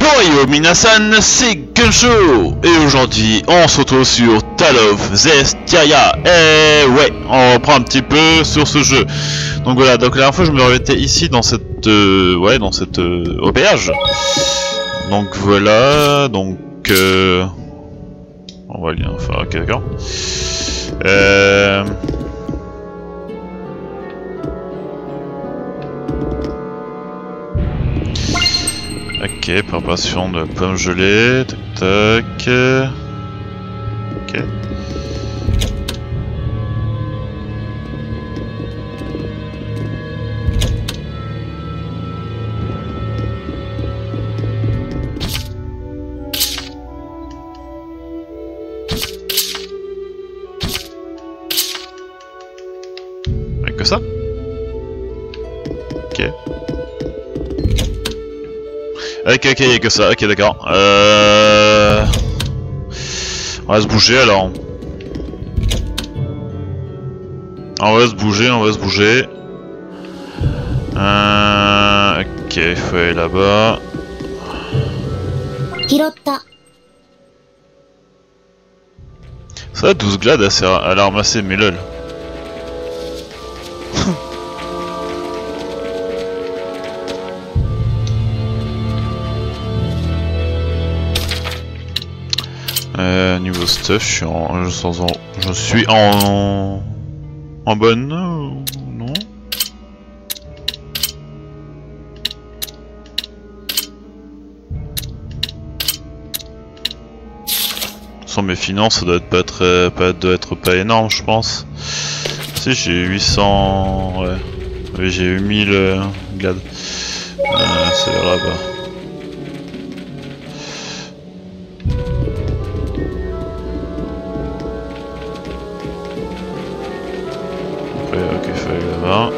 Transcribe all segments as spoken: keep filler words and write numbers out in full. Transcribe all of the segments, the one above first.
Ohio Minasan, c'est Gunshow. Et aujourd'hui, on se retrouve sur Tale of Zestiria. Et ouais, on reprend un petit peu sur ce jeu. Donc voilà, donc la dernière fois, je me remettais ici dans cette, euh, ouais, dans cette euh, auberge. Donc voilà, donc euh, on va lire. Enfin, ok, d'accord. Euh... Ok, préparation de pommes gelées, tac tac. Ok. Mais que ça? Ok. Ok, ok, y'a que ça, ok, d'accord. Euh... On va se bouger alors. On va se bouger, on va se bouger. Euh... Ok, il faut aller là-bas. Ça va, douze glades, elle a ramassé mes lol. Euh, niveau stuff, je suis en, je, sens en, je suis en, en bonne, euh, non? Sans mes finances, ça doit être pas très, pas, doit être pas énorme, je pense. Si j'ai huit cents, ouais, oui, j'ai eu mille euh, glades. Euh, c'est là-bas. Ok, il fallait là-bas.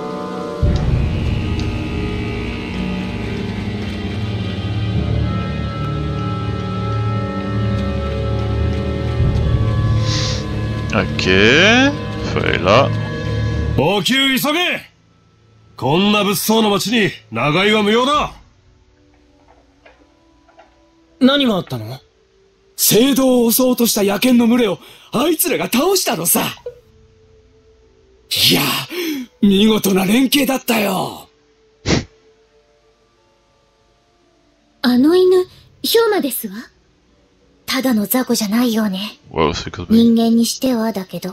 Ok, il fallait là. 補給急げ！こんな物騒な町に長居は無用だ。 何があったの？聖堂を襲おうとした野犬の群れをあいつらが倒したのさ。いや、見事な連携だったよ。 あの犬、ヒョウマですわ。ただの雑魚じゃないようね。人間にしてはだけど。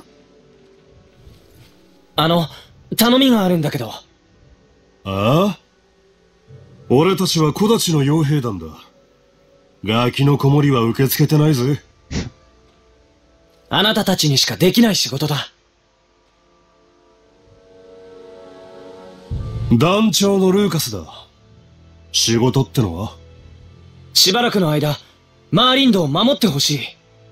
あの、頼みがあるんだけど。 ああ？俺たちは木立の傭兵団だ。ガキの子守は受け付けてないぜ。 あなたたちにしかできない仕事だ。 団長のルーカスだ。仕事ってのは？ しばらくの間、マーリンドを守ってほしい。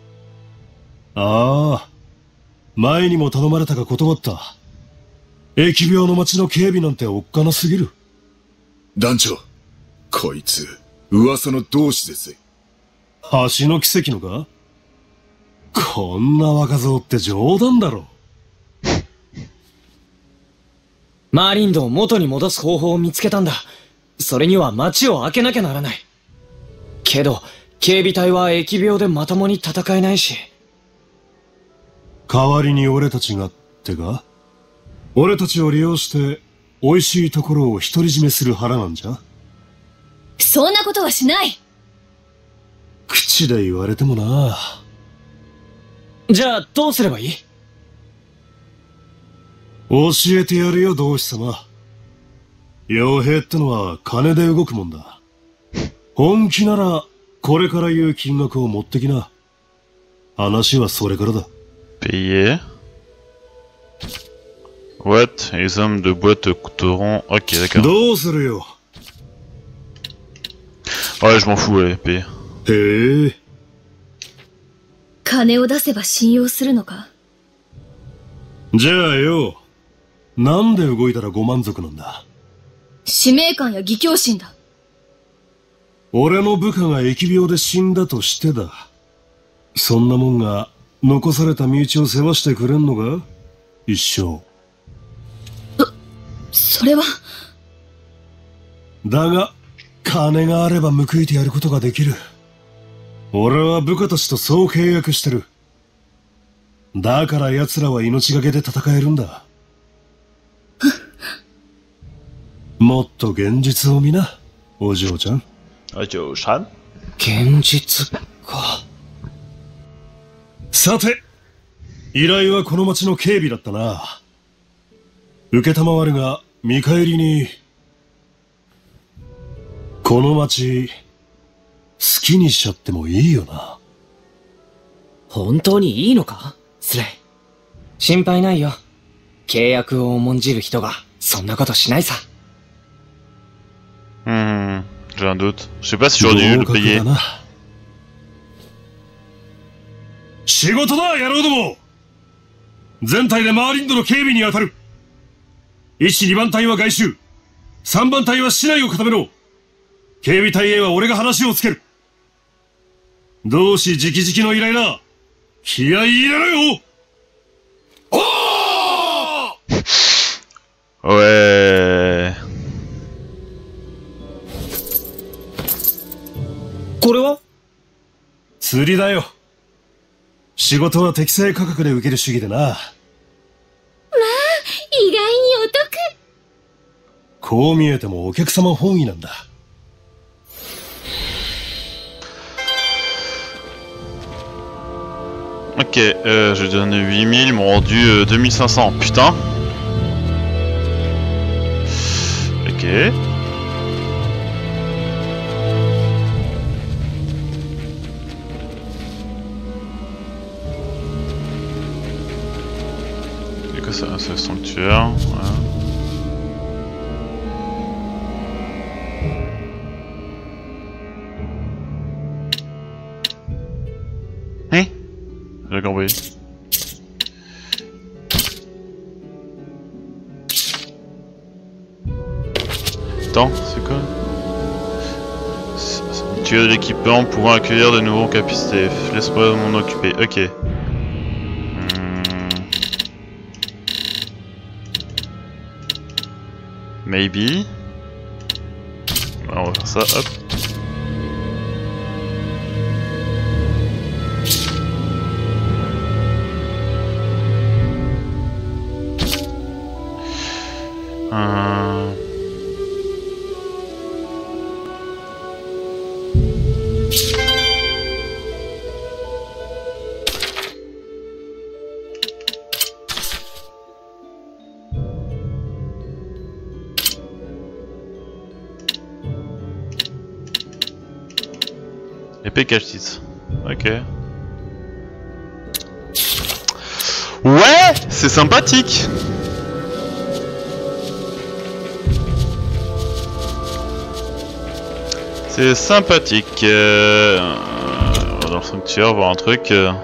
ああ、前にも頼まれたが断った。疫病の町の警備なんておっかなすぎる。 団長、こいつ、噂の同志ですぜ。 橋の奇跡のか？こんな若造って冗談だろ。 マーリンドを元に戻す方法を見つけたんだ。それには町を開けなきゃならない。けど、警備隊は疫病でまともに戦えないし。 代わりに俺たちがってか？俺たちを利用して美味しいところを独り占めする腹なんじゃ？ そんなことはしない。 口で言われてもな。 じゃあどうすればいい？ 教えてやるよ、同志様。傭兵ってのは金で動くもんだ。本気ならこれから言う金額を持ってきな。話はそれからだ。 Payer. What? Les hommes de bois te coûteront. Ok, d'accord. どうするよ。 Ouais, je m'en fous, allez, payer. へえ。 金を出せば信用するのか？ じゃあよ、なんで動いたらご満足なんだ？ 使命感や義兄心だ。 俺の部下が疫病で死んだとしてだ。そんなもんが残された身内を世話してくれんのか？一生。 そ、それは。 だが、 金があれば報いてやることができる。俺は部下たちとそう契約してる。だから奴らは命がけで戦えるんだ。もっと現実を見な、お嬢ちゃん。 お嬢ちゃん。 現実か。 さて、依頼はこの町の警備だったな。受けたまわるが、見返りに、この町、好きにしちゃってもいいよな。 本当にいいのかスレイ。心配ないよ。契約を重んじる人が、そんなことしないさ。 Hmm, j'ai un doute. Je sais pas si j'aurais dû le payer. 仕事だ、野郎ども。全体でマーリンドの警備に当たる。いち、にばん隊は外周。さんばん隊は市内を固めろ。警備隊へは俺が話をつける。同志直々の依頼だ。気合い入れろよ。おー Ouais. これは釣りだよ。仕事は適正価格で受ける主義でな。まあ、 意外にお得。 こう見えてもお客様本位なんだ。 Ok, euh, j'ai donné huit mille, ils m'ont rendu euh, deux mille cinq cents, putain. Ok. C'est quoi ça? C'est le sanctuaire, voilà. Hein? J'ai compris. Attends, c'est quoi? Tu as de l'équipement pouvant accueillir de nouveaux capacités. Laisse-moi m'en occuper. Ok. Hmm. Maybe. On va faire ça, hop. Euh... Épée cache-titre. Ok. Ouais, c'est sympathique. C'est sympathique. Euh... Dans le sanctuaire, voir un truc. Euh...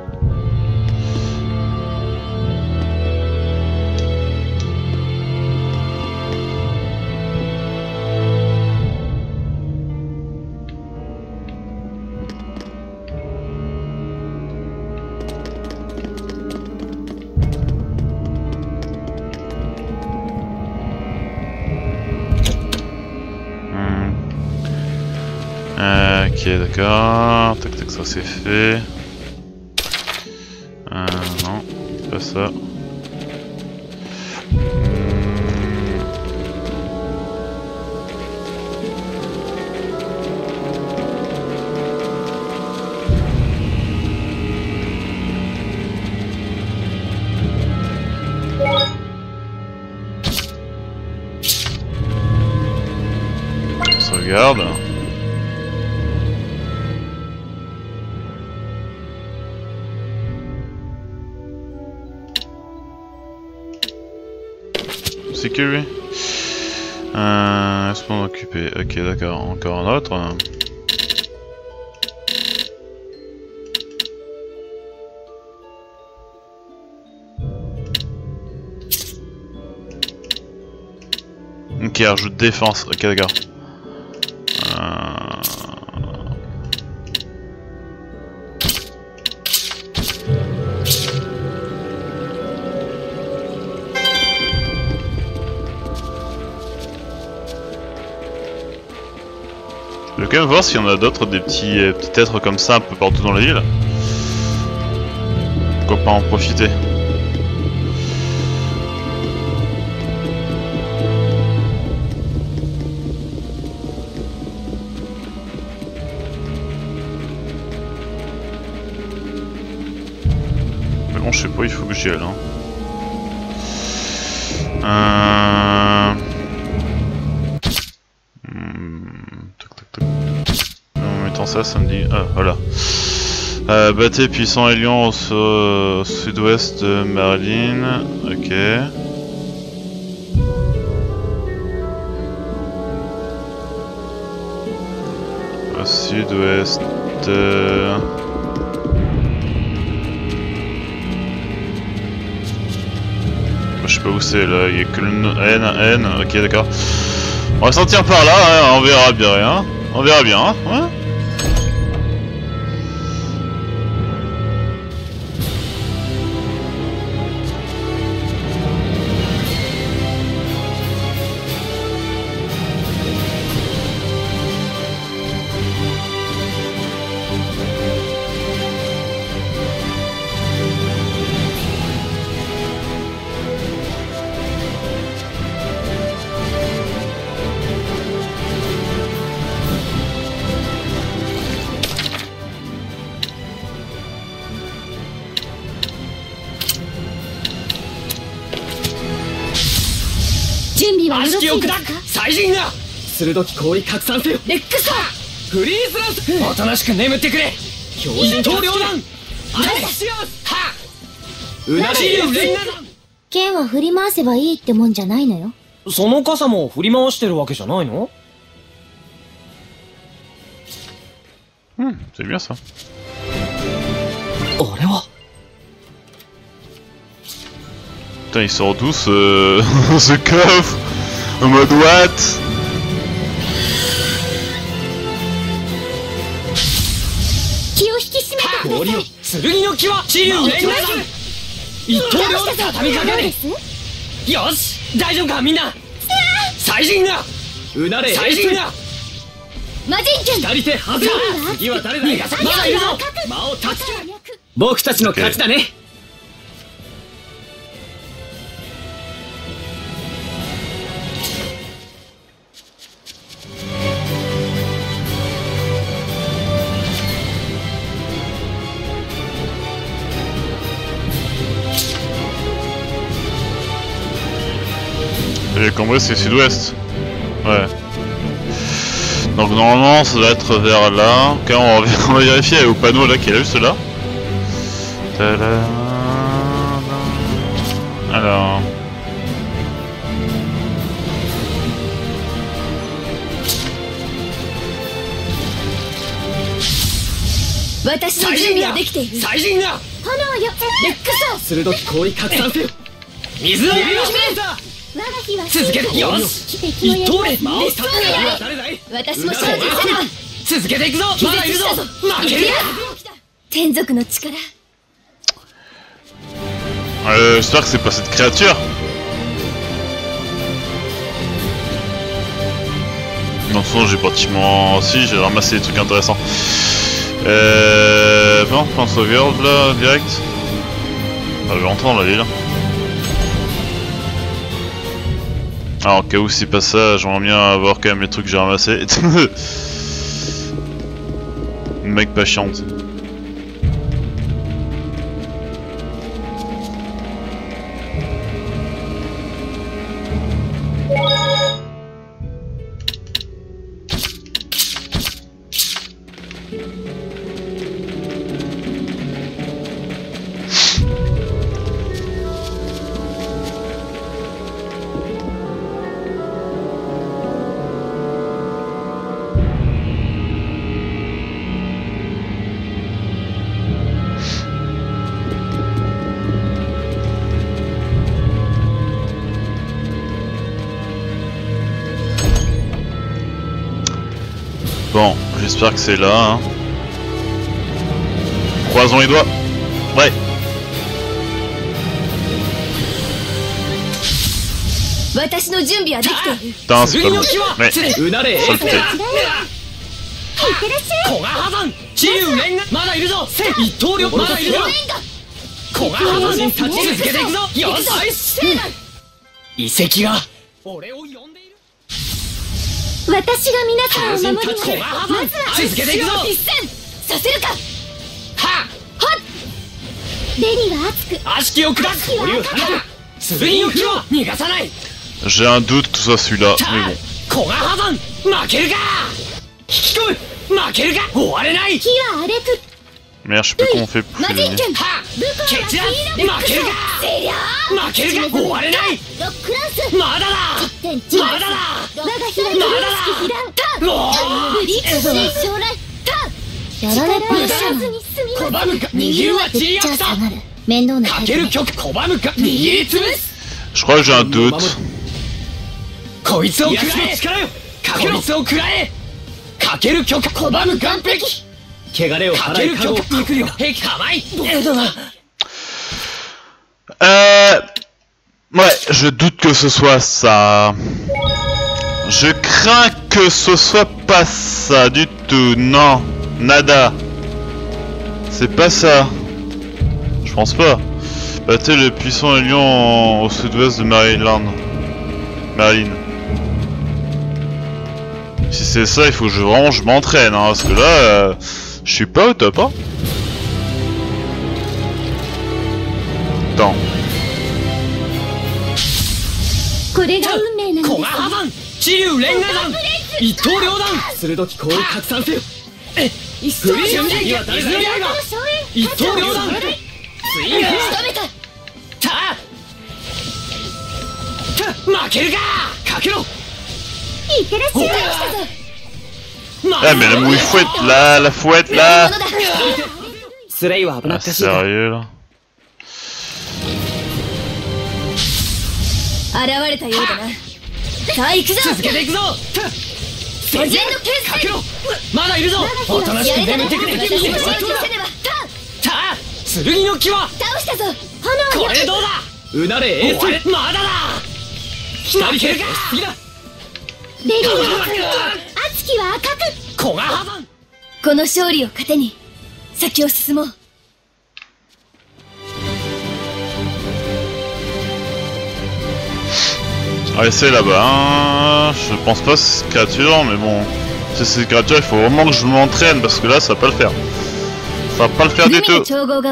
Euh, ok, d'accord. Tac, tac, ça c'est fait. Euh, non, c'est pas ça. On se regarde. Security. Euh, laisse-moi m'en occuper. Ok, d'accord. Encore un autre. Ok, rajoute défense. Ok, d'accord. Euh... Je vais quand même voir s'il y en a d'autres, des petits, euh, petits êtres comme ça un peu partout dans la ville. Pourquoi pas en profiter? Mais bon, je sais pas, il faut que j'y aille. Hein. Euh... En mettant ça, ça me dit... Ah, voilà. Euh, bâté puissant et lion au, su au sud-ouest de Merlin. Ok. Au sud-ouest de... Je sais pas où c'est là, il y a que le N, N, ok d'accord. On va sortir par là, hein, on verra bien rien. On verra bien, hein, ouais. 悪しきを砕く最人が鋭き氷拡散せよレックスフリーズランスおとなしく眠ってくれ標準棟両弾アレクシアスはうなし連弾剣は振り回せばいいってもんじゃないのよ。 その傘も振り回してるわけじゃないの？ Hmm, c'est bien ça. あれは Putain, il sort d'où ce... ce coffre en mode what? Tsurugi no ki wa Shiryu Renraku一刀両で畳みかけるよし大丈夫かみんな最人がうなれ最人が魔人剣左手外れ次は誰だまだいるぞ間を断つ僕たちの勝ちだね J'ai compris, c'est sud-ouest. Ouais. Donc normalement ça doit être vers là. Ok, on va, on va vérifier au panneau là qui est juste là. Tadam. Alors. 最人が最人が炎よレックス鋭き氷拡散せよ水を指のしめ我が日は続けるよし一刀で魔を立つ誰だい私も精進せな続けていくぞまだいるぞ負ける天族の力 Euh, j'espère que c'est pas cette créature. Non, de toute façon, j'ai pratiquement... Si, j'ai ramassé des trucs intéressants. Euh... Bon, on pense sauvegarde là, direct. Ah, je vais rentrer dans la ville. Alors, au cas où c'est pas ça, j'aimerais bien avoir quand même les trucs que j'ai ramassés. Mec pas chiante. Bon, j'espère que c'est là. Hein. Croisons les doigts. Ouais. Putain, c'est pas bon. Ouais. ってらっしゃい。 古賀破山治癒連がまだいるぞ。一刀両まだいるぞ。古賀破山立ち続けていくぞ。よし、遺跡が俺を呼んでいる。 私が皆さんを守ります。 古賀破山まずは続けていくぞ。 実践させるか。ははっ。レニは熱く、 悪しきを下す。お竜花剣の木を逃がさない。 J'ai un doute que ce soit celui-là, mais bon. 古賀破山負けるか。引き込む負けるか。終われない。 火は荒れく。 Merde, je sais plus comment on fait pour 魔人 l'éliminer. 剣。 は武功は蹴散らフィード負けるか。 せりゃー。 負けるか。終われない。 ロックランス。 まだだ。 天地。 まだだ。 我が火は狂しき被弾か。ブリッジ将来か。やられっぱなしなのにすみません。 拒むか。握るはちやった。 面倒なかける曲拒むか。握りつぶす。 Je crois que j'ai un doute. こいつを食らえ。力よ。こいつを食らえ。かける曲拒む完璧。汚れを払い覚悟。肉量兵器構い。えだな。 Euh... Ouais, je doute que ce soit ça. Je crains que ce soit pas ça du tout. Non, nada. C'est pas ça. Je pense pas. Battez le puissant lion au sud-ouest de Maryland. Maryland. Si c'est ça, il faut que je vraiment je m'entraîne, hein, parce que là, euh, je suis pas au top, hein. Attends. これが運命なのです。 古賀破山治癒連河山一刀両断。鋭き氷拡散せよ。え一層準備には水の刃。一刀両断。ついに仕留めた。たあ負けるか。かけろ。 いってらっしゃい。 Ah mais la mouille fouette là, la fouette là. Ah, sérieux là. 現れたようだな。さあ行くぞ。 続けていくぞ。戦前のかけろ。まだいるぞ。おとなしく眠ってくれ。たあ剣の木は倒したぞ。炎をこれどうだ。うなれエース。まだだ。左蹴るか。 レディー熱きは赤く。 古賀破山。 この勝利を糧に先を進もう。 Allez, c'est là-bas, hein. Je pense pas c'est cette créature, mais bon, si c'est cette créature, il faut vraiment que je m'entraîne parce que là, ça va pas le faire. Ça va pas le faire du tout.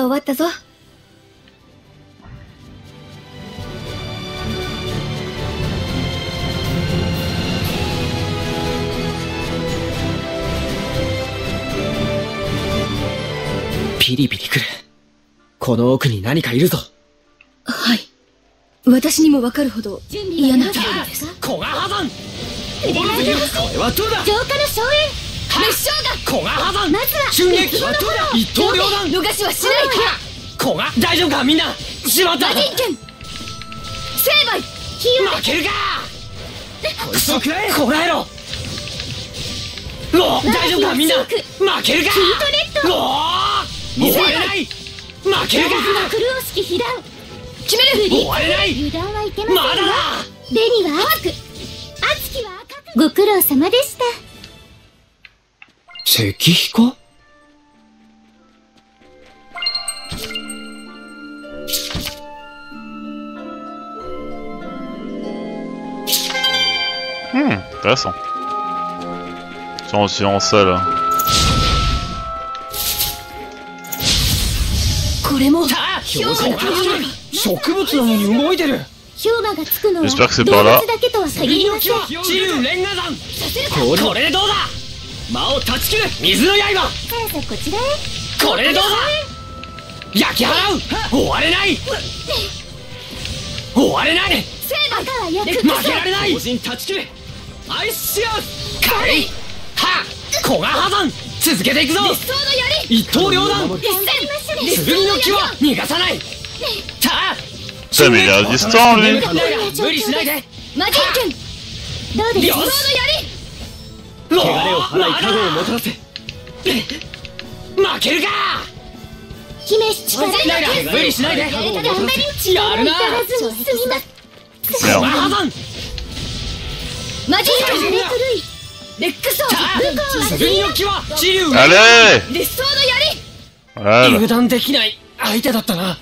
Pili pili来る。この奥に何かいるぞ。 はい。 私にも分かるほど嫌な気分です。 古賀破山。 これはどうだ。 浄化の硝煙。熱唱が。 古賀破山。 まずは瞬撃はどうだ。一刀両断。 逃しはしないか。 古賀大丈夫かみんな。しまった。 魔人剣。成敗。 負けるか。こいつを食らえ。こらえろ。お大丈夫かみんな。負けるか。 ヒートネット。 お終われない。負けるか。 狂う式被弾。 決める。 終われない。 油断はいけません。 まだだ。 レニは熱く、熱きは赤く。ご苦労様でした。 石彦。 Hmm, intéressant. Tiens, on tient en ça là. これも。 植物なのに動いてる。 氷馬がつくのは動 J'espère que c'est 物 par là. だけとは限りません。 治癒連河山。これでどうだ。魔を断ち切る。水の刃。 さあさあこちらへ。 これでどうだ。焼き払う。終われない。終われない。 赤は焼く。 負けられない。同人断ち切れ。アイスシアー。かい。は古賀破山。続けていくぞ。 理想の槍。 一刀両断。剣の木は逃がさない。 Putain, mais il est à distance lui. 無理しないで。 魔人剣。どうです。理想の槍。 汚れを払い加護をもたらせ。負けるか。 姫七から無理しないで。やるな。 魔人剣。 レックスを剣の気は治癒 Allez 理想の槍 Voilà. 油断できない相手だったな。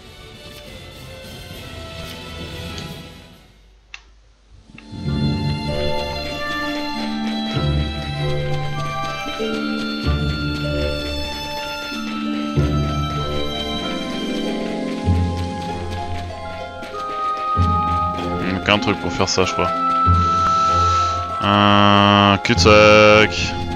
Il manque un truc pour faire ça, je crois. Un cul-de-sac.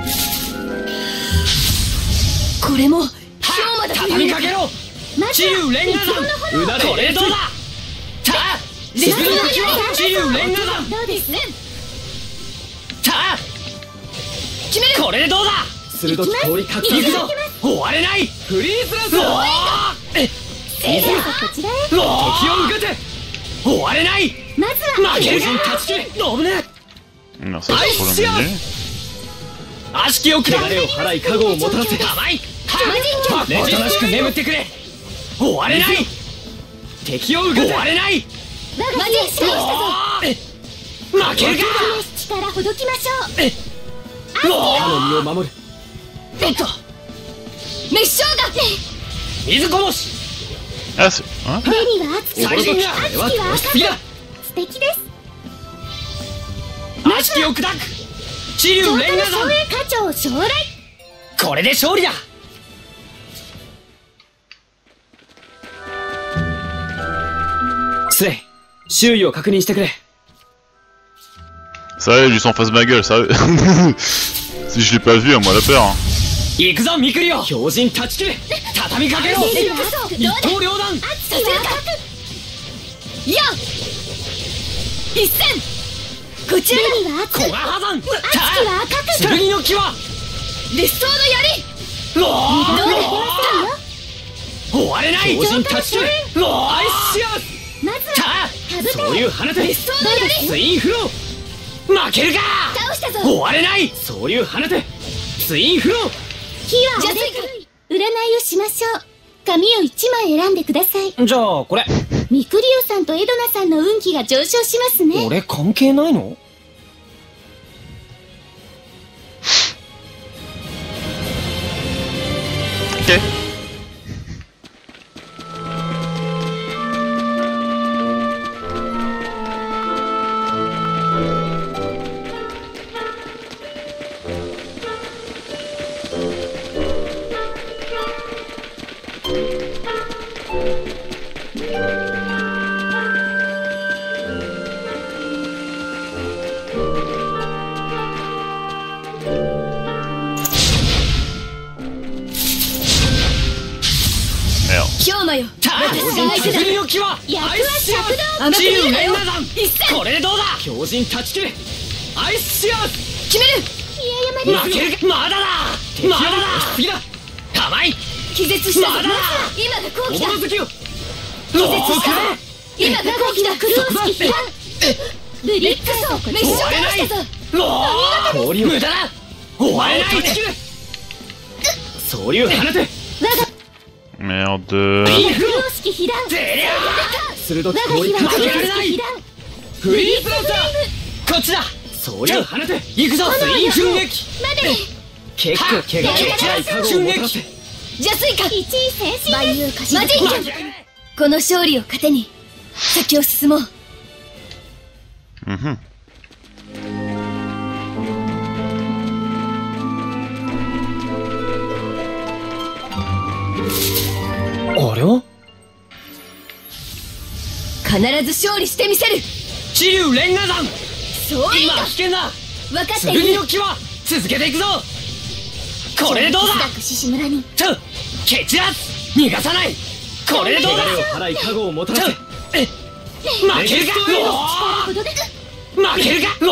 これも氷馬だ。 畳みかけろ治癒連河山。うなれこれでどうだ。たあ剣の気は治癒連河山。 どうですたあ決めるこれでどうだ。鋭き氷かきいくぞ。終われないフリーズラス。おおえせいやこちらへ。 時を受けて終われない。 まずは負けるぞ勝ち切れ危ねえ。 Non, ça c'est pour le milieu. 悪しきを砕れを払い加護をもたらせ甘いはっおとなしく眠ってくれ終われない敵を受けて終われない我が家しかしたぞ。 負けるか力ほどきましょう。 他の身を守るえっと滅将が水こぼし Ah, c'est. Hein 目には熱き驚き熱きはは赤く押しすぎだ素敵です。 悪しきを砕く治癒連河山。 総営課長将来。 これで勝利だ。失礼周囲を確認してくれ。 Ça y est, lui s'en fasse ma gueule, sérieux. Si je l'ai pas vu, moi la peur. Hein. 行くぞミクリオ強靭断ち切れ畳みかけろ一刀両断熱きは赤く。いや一戦こちらには熱古賀破山熱きは赤く。 剣の気は理想の槍うおどうで出ませんよ。 終われない強靭断ち切れうおアイシアまずはたあかぶてそういう放て理想の槍ツインフロー負けるか倒したぞ。 終われないそういう放てツインフロー火はおでか占いをしましょう。紙を一枚選んでください。 じゃあこれミクリオさんとエドナさんの運気が上昇しますね。 俺関係ないの。 Ok. Merde. 氷馬よ。 たあ剣の気は役はアイシア尺道。 治癒連河山一戦これでどうだ強靭断ち切れアイシア決める。宮山負です。 けるかまだだまだだ次だ甘い気絶したぞ。 まだだ今が好お機だ。 ぼろ月よ気絶したぞ。今が好機だ。クルースキ避難。ブリックソー滅将倒したぞ。 おお氷無駄だ終われないそういう放て Merde. クルースキ避難。 てりゃ鋭我がく氷火はクルかけられないースキ避難。 フリーズランだこっちだそういう放て行くぞツイン奮撃まで結構怪我を辛い覚悟を持たせ邪水か一位戦士万有貸し魔負人け剣。この勝利を糧に先を進もう。 Mhm. あれは必ず勝利してみせる。 治癒連河山今そういった危険だ分かっている。 剣の気は続けていくぞこれでどうだスダック獅子村にちょ蹴散らす逃がさないこれでどうだ払い加護をもたらせえ負けるか力ほどでお負けるかお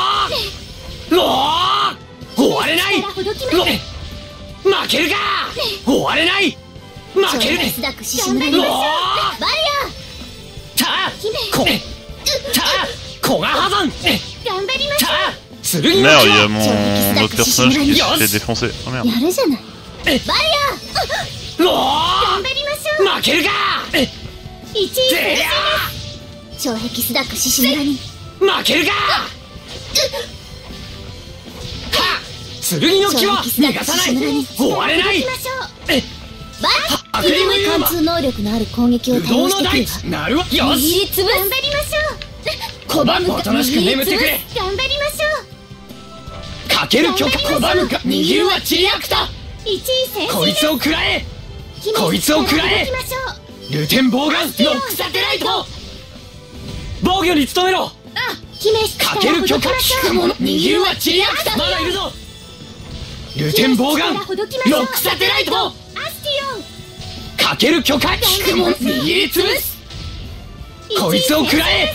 お終われない力ほどきまで負けるか終われない負けるスダック獅子村にバリアたあこたあ古賀破山頑張りましょたあ剣の気 Merde, il y a は mon autre personnage qui s'est fait défoncer. Oh う。 merde. やるじゃない。 えバリおア頑張りましょう。 負けるか一位戦士です。障壁スダック獅子村に負けるか剣の気は逃がさない。終われない。えバッキリ貫通能力のある攻撃を倒してくるわ。 なるわ。よし。 握りつぶ頑張りましょう。 拒むおとなしく眠ってくれ。 頑張りましょかける許可。拒むか。握るはチリアクタ。 う。一位戦士。 こいつを食らえ。こいつを食らえ。ルテンボウガンノックサテライト。防御に努めろ。 あ、姫かける許可。効くもの。握るはチリアクタ。まだいるぞ。ルテンボウガンノックサテライト。 アスティオン。 かける許可。効くもの。握りつぶす。こいつを食らえ。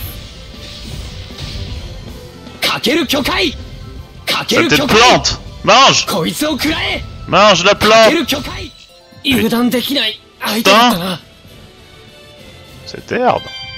かける許可。かける許可。 Mange! こいつを食らえ。 Mange la かけ plante! る許可。油断できない相手だったな。 C'était hard.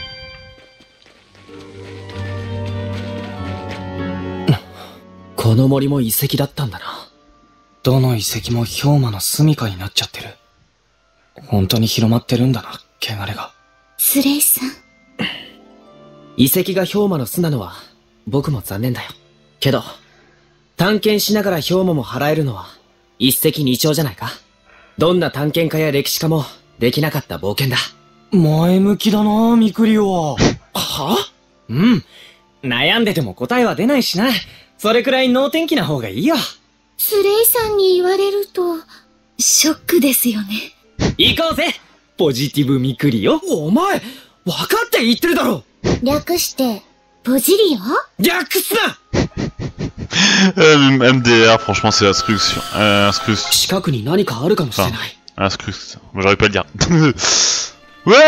この森も遺跡だったんだな。どの遺跡も氷魔の住処になっちゃってる。本当に広まってるんだな、汚れが。 スレイさん。 遺跡が氷魔の巣なのは僕も残念だよ。けど、探検しながら氷魔も払えるのは一石二鳥じゃないか。どんな探検家や歴史家もできなかった冒険だ。前向きだな、ミクリオは。は？うん。悩んでても答えは出ないしな。それくらい能天気な方がいいよ。 スレイさんに言われると、ショックですよね。 行こうぜポジティブミクリオ。お前、分かって言ってるだろ。 略して、ポジリオ？ 略すな。 Euh, M D R, franchement, c'est l'instruction. Euh, instruction. 近くに何かあるかもしれない。 Instruction. Moi, j'arrive pas à le dire. Ouais!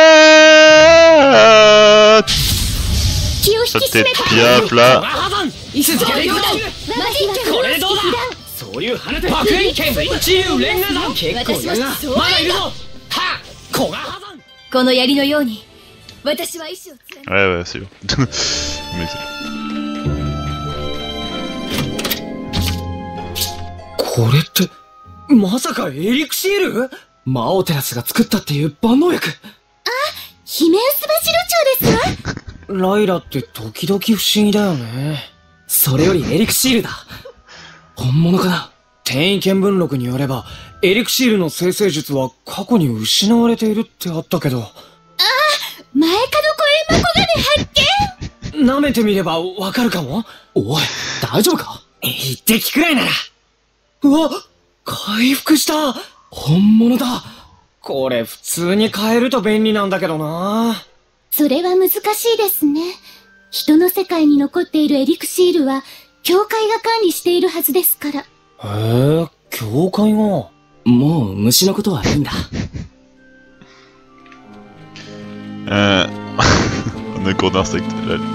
Ça t'est piaf là. これどうだ。そういう花で爆炎剣一流レンガ弾。結構やな。まだいるぞ。はあ、小川弾。 この槍のように、私は意志を貫く。 Ouais, ouais, c'est bon. Mais c'est... これって、まさかエリクシール？魔王テラスが作ったっていう万能薬。 あ、ヒメウスバシロチョウですわ。 ライラって時々不思議だよね。それよりエリクシールだ。本物かな？転移見聞録によれば、エリクシールの生成術は過去に失われているってあったけど。 ああ、前角コエンマコガネ発見。 舐めてみればわかるかも？おい、大丈夫か？一滴くらいなら。うわ！回復した！本物だ！これ普通に買えると便利なんだけどな。 それは難しいですね。人の世界に残っているエリクシールは、教会が管理しているはずですから。 へえ、教会が。もう虫のことはいいんだ。 Euh... On a cours d'insectes.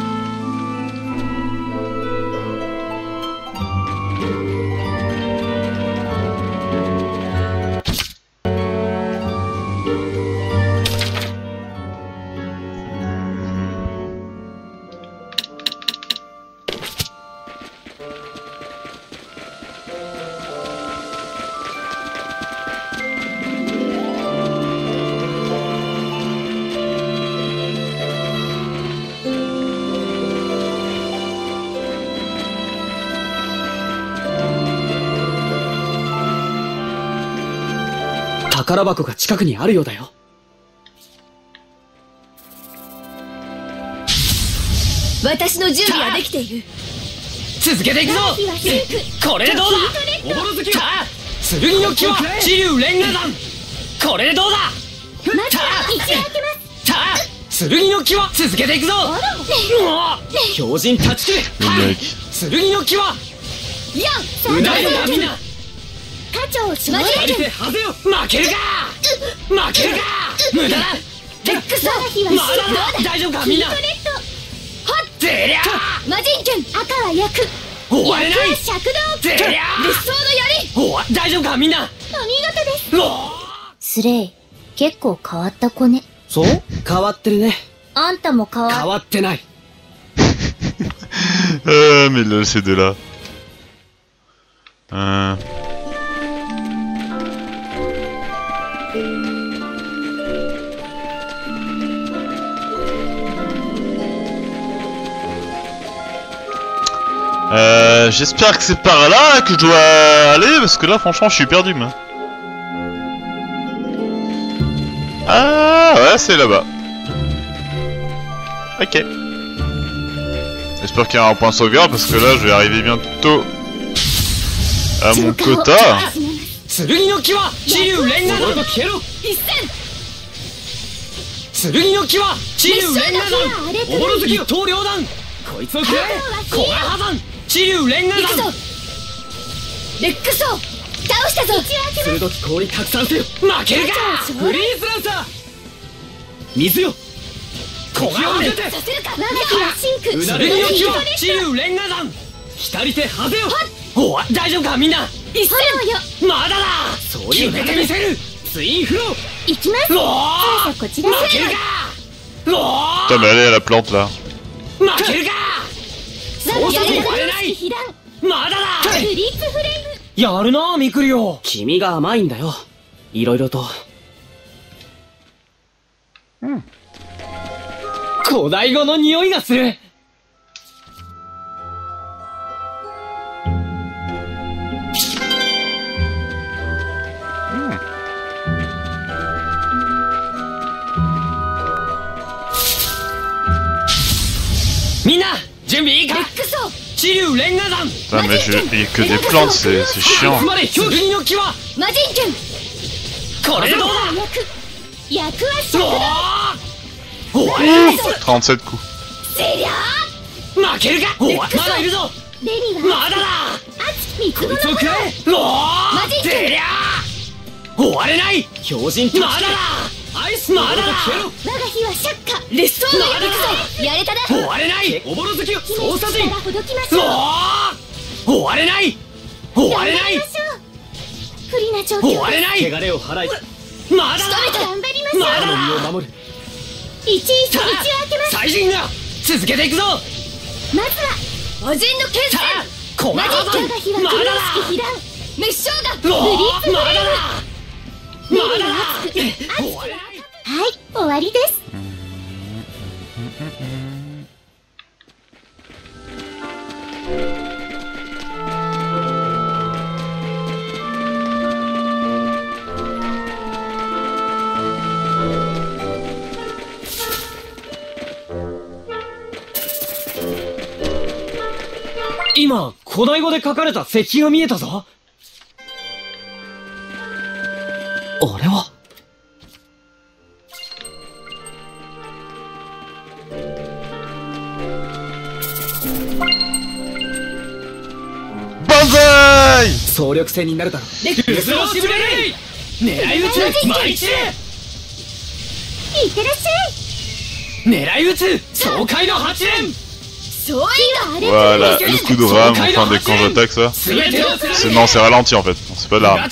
宝箱が近くにあるようだよ。 私の準備はできている。 続けていくぞ。これでどうだ。おぼろ月は剣の気は地流レンガ弾。これでどうだ。 まずは一夜明けます。 たあ、剣の気は続けていくぞ。強靭断ち切れ。剣の気はよん、 うなりだみんな。 課長しまじ二人ではぜよ。負けるか負けるか。無駄だ。 テックスはまだ大丈夫かみんな。 トレッドはっぜりゃ魔人剣赤は焼く。 終われない。 役は尺道。 ぜりゃ理想の槍。 おわ大丈夫かみんな。 お見事です。 おスレイ、結構変わった子ね。 そう変わってるね。 あんたも変わ変わってない。 Ah, mais là, ces deux-là. Euh... Euh, j'espère que c'est par là que je dois aller, parce que là, franchement, je suis perdu, moi. Ah, ouais, c'est là-bas. Ok. J'espère qu'il y a un point de sauvegarde, parce que là, je vais arriver bientôt à mon quota. Putain, mais allez à la plante là. Putain, mais je... il y a que des plantes, c'est chiant. trente-sept coups. 今、古代語で書かれた石碑が見えたぞ。あれは万歳。 総力戦になるだろう。ルズロシブレレイ狙い撃つマイチレいってらっしゃい狙い撃つ爽快の八連 Voilà, le coup de rame, enfin dès quand j'attaque ça. Non, c'est ralenti en fait, c'est pas de l'arme.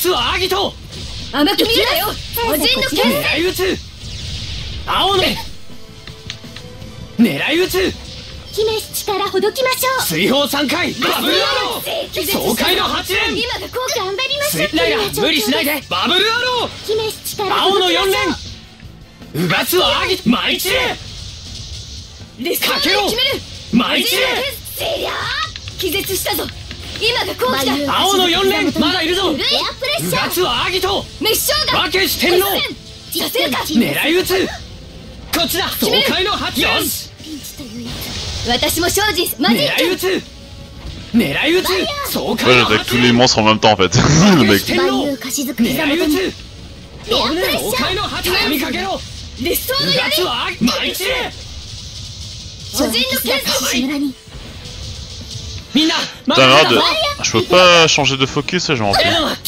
Ouais, j'attaque tous les monstres en même temps en fait. Le mec. Putain, merde, je peux pas changer de focus, ça, je m'en fous.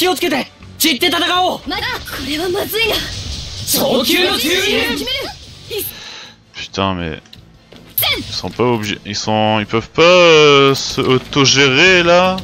Putain, mais... Ils sont pas obligés... Ils sont... Ils peuvent pas euh, se auto-gérer, là.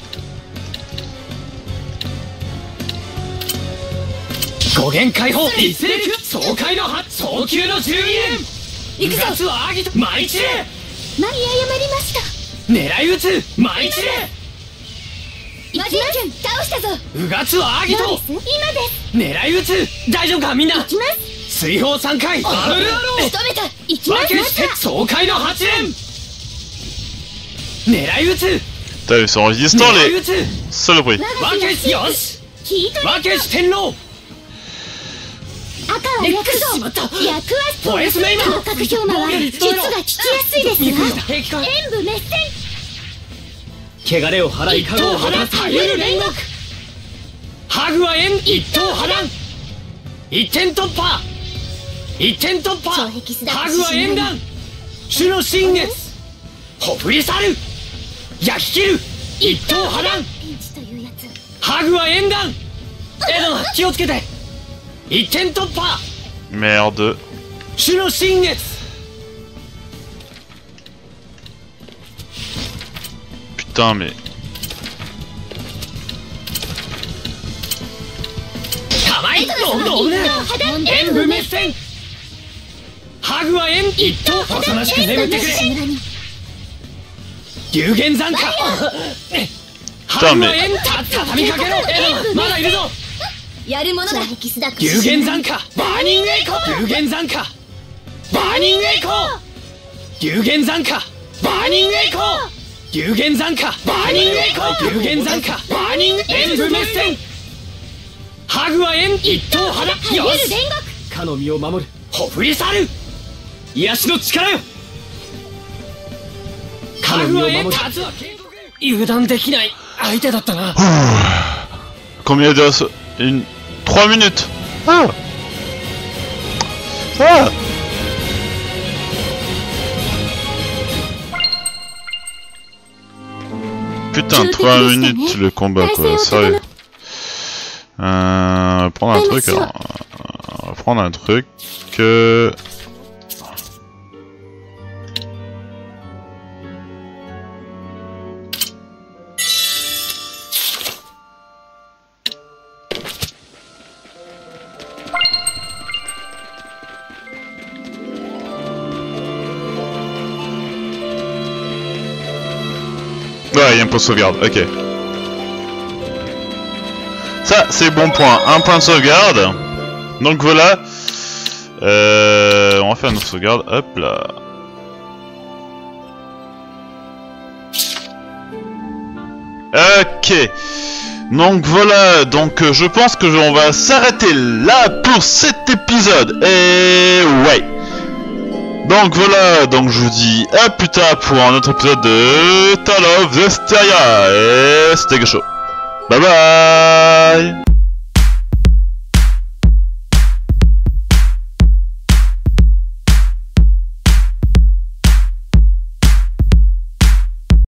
Putain, ils sont résistants les saloperies. わけしよしわけし天皇赤は略すぞ略はストレス広角氷馬は術が効きやすいですミクルが平気か演武滅戦汚れを払い加護を果たすたゆる煉獄ハグは縁一刀破断一点突破一点突破障壁すだハグは縁断主の新月ほふり去る焼き切る一刀破断ピンチというやつハグは縁断エドナ気をつけて一点突破 Merde. 主の新月 Putain, mais. 玉井どうね演武滅戦ハグは縁一刀おとなしく眠ってくれ流言残火ハグは縁た畳みかけろエドナまだいるぞやるものだ流言残火バーニングエコー流言残火バーニングエコー流言残火バーニングエコー流言残火バーニングエコー流言残火バーニング演武滅戦ハグは縁一刀破断よしかの身を守るほふり去る癒しの力よかの身を守る油断できない相手だったな Combien de. Une. trois minutes! Ah! Ah! Putain, trois minutes le combat quoi, sérieux. Euh, on va prendre un truc alors. On va prendre un truc que. Ouais, il y a un point de sauvegarde, ok. Ça, c'est bon point. Un point de sauvegarde. Donc voilà. Euh, on va faire une sauvegarde. Hop là. Ok. Donc voilà. Donc je pense que on va s'arrêter là pour cet épisode. Et ouais. Donc voilà, donc je vous dis à plus tard pour un autre épisode de Tale of Zestiria. Et c'était chaud. Bye bye.